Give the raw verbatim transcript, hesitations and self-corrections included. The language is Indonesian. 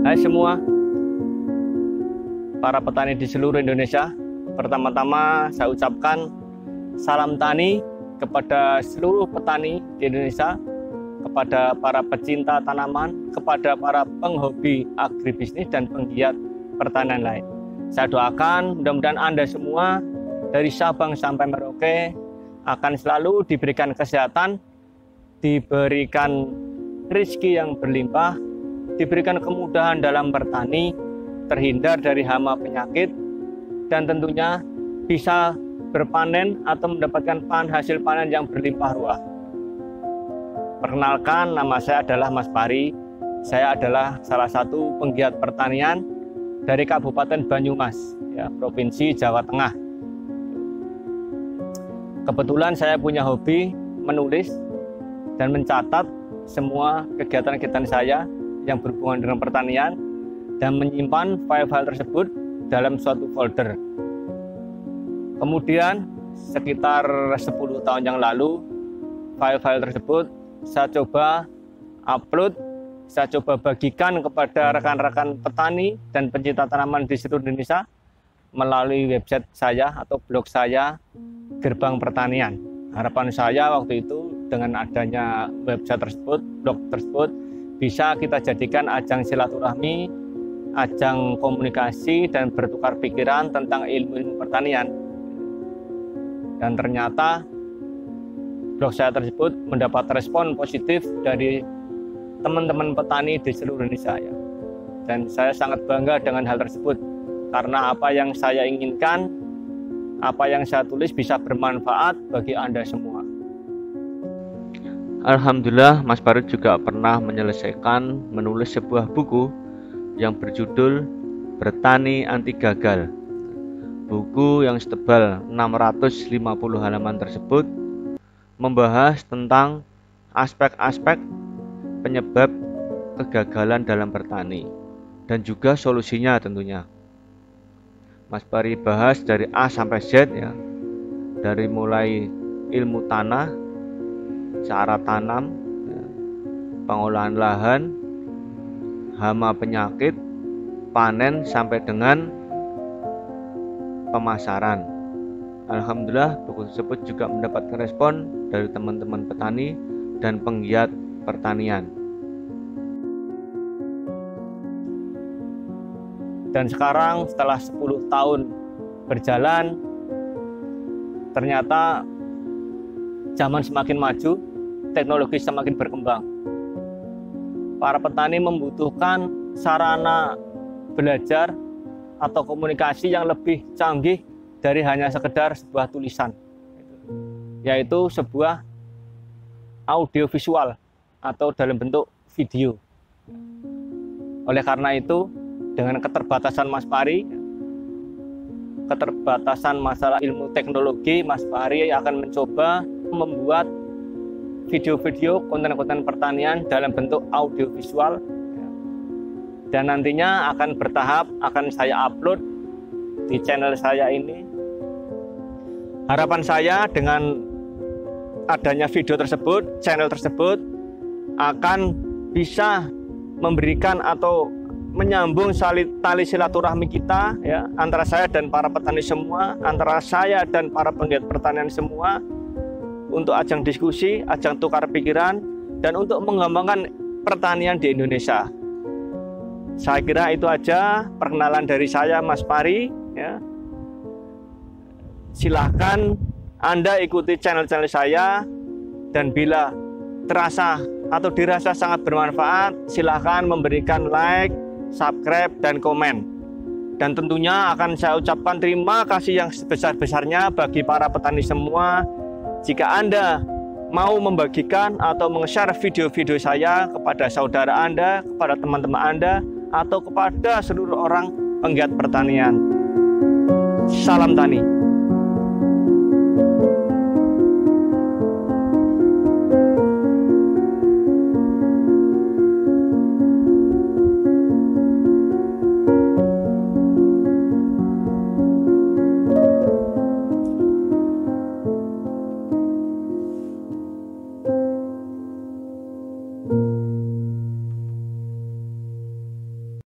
Hai semua, para petani di seluruh Indonesia. Pertama-tama saya ucapkan salam tani kepada seluruh petani di Indonesia, kepada para pecinta tanaman, kepada para penghobi agribisnis dan penggiat pertanian lain. Saya doakan mudah-mudahan Anda semua dari Sabang sampai Merauke akan selalu diberikan kesehatan, diberikan rezeki yang berlimpah, diberikan kemudahan dalam bertani, terhindar dari hama penyakit, dan tentunya bisa berpanen atau mendapatkan panen hasil panen yang berlimpah ruah. Perkenalkan, nama saya adalah Mas Pari. Saya adalah salah satu penggiat pertanian dari Kabupaten Banyumas, ya, Provinsi Jawa Tengah. Kebetulan saya punya hobi menulis dan mencatat semua kegiatan-kegiatan saya yang berhubungan dengan pertanian dan menyimpan file-file tersebut dalam suatu folder. Kemudian sekitar sepuluh tahun yang lalu, file-file tersebut saya coba upload, saya coba bagikan kepada rekan-rekan petani dan pencinta tanaman di seluruh Indonesia melalui website saya atau blog saya, Gerbang Pertanian. Harapan saya waktu itu dengan adanya website tersebut, blog tersebut, bisa kita jadikan ajang silaturahmi, ajang komunikasi dan bertukar pikiran tentang ilmu-ilmu pertanian. Dan ternyata blog saya tersebut mendapat respon positif dari teman-teman petani di seluruh Indonesia, ya. Dan saya sangat bangga dengan hal tersebut karena apa yang saya inginkan, apa yang saya tulis bisa bermanfaat bagi Anda semua. Alhamdulillah, Mas Pari juga pernah menyelesaikan menulis sebuah buku yang berjudul Bertani Anti Gagal. Buku yang setebal enam ratus lima puluh halaman tersebut membahas tentang aspek-aspek penyebab kegagalan dalam bertani dan juga solusinya tentunya. Mas Pari bahas dari A sampai Z, ya, dari mulai ilmu tanah, cara tanam, ya, pengolahan lahan, hama penyakit, panen sampai dengan pemasaran. Alhamdulillah, buku tersebut juga mendapatkan respon dari teman-teman petani dan penggiat pertanian. Dan sekarang setelah sepuluh tahun berjalan, ternyata zaman semakin maju, teknologi semakin berkembang. Para petani membutuhkan sarana belajar atau komunikasi yang lebih canggih dari hanya sekedar sebuah tulisan, yaitu sebuah audio visual atau dalam bentuk video. Oleh karena itu, dengan keterbatasan Mas Pari, keterbatasan masalah ilmu teknologi, Mas Pari akan mencoba membuat video-video konten-konten pertanian dalam bentuk audio visual, dan nantinya akan bertahap akan saya upload di channel saya ini. Harapan saya dengan adanya video tersebut, channel tersebut akan bisa memberikan atau menyambung tali silaturahmi kita, ya, antara saya dan para petani semua, antara saya dan para penggiat pertanian semua, untuk ajang diskusi, ajang tukar pikiran, dan untuk mengembangkan pertanian di Indonesia. Saya kira itu aja perkenalan dari saya, Mas Pari, ya. Silahkan Anda ikuti channel-channel saya, dan bila terasa atau dirasa sangat bermanfaat, silahkan memberikan like, subscribe, dan komen. Dan tentunya akan saya ucapkan terima kasih yang sebesar-besarnya bagi para petani semua jika Anda mau membagikan atau meng-share video-video saya kepada saudara Anda, kepada teman-teman Anda, atau kepada seluruh orang penggiat pertanian. Salam tani.